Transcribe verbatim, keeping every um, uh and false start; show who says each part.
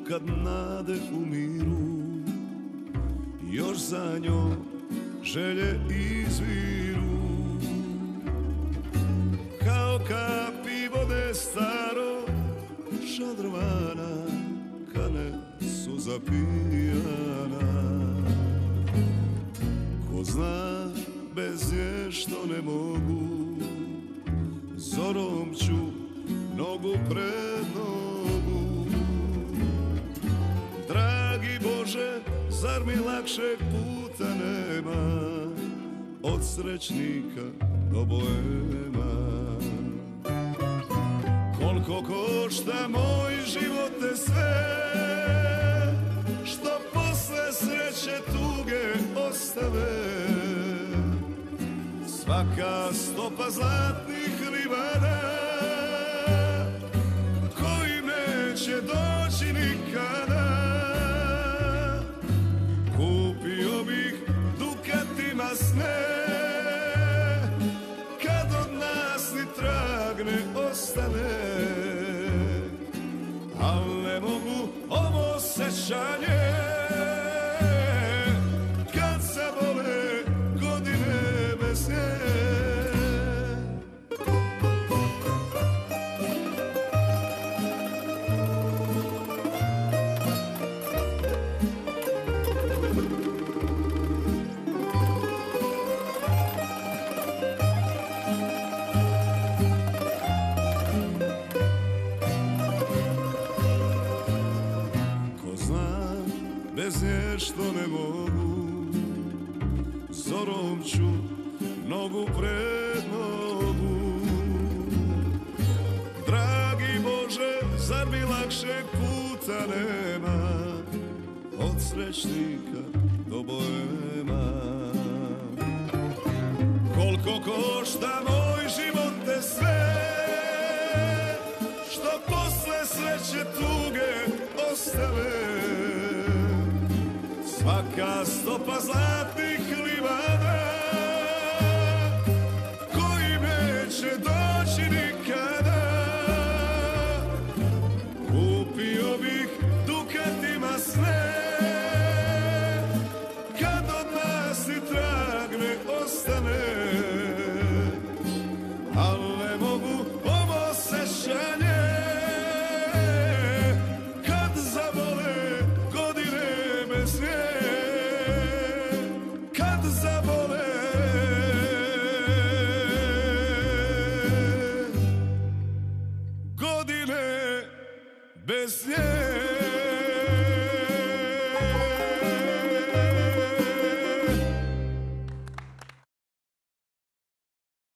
Speaker 1: kad nade umiru, još za njom želje izviru. Kao kapi vode staro šadrvana, kane su zapijana. Ko zna, bez nje što ne mogu, zorom ću nogu pred nogu. Dragi Bože, zar mi lakšeg puta nema, od srećnika do boema. Koliko košta moj živote sve, što posle sreće tuge ostave. Svaka stopa zlatnih livada, koji neće doći nikada. Kupio bih dukatima sne, kad od nas ni trag ne ostane. Al ne mogu ovo sećanje, kad zabole godine bez nje. Bez nje što ne mogu, zorom ću nogu pred nogu. Dragi Bože, zar mi lakšeg puta nema, od srećnika do boema. Koliko košta moj život te sve, što posle sreće tuge ostave. Svaka stopa zlatnih livada, koji neće doći nikada. Kupio bih dukatima sve, kad od nas ni trag ne ostane. Al ne mogu ovo sećanje, kad zabole godine bez nje. Bez nje.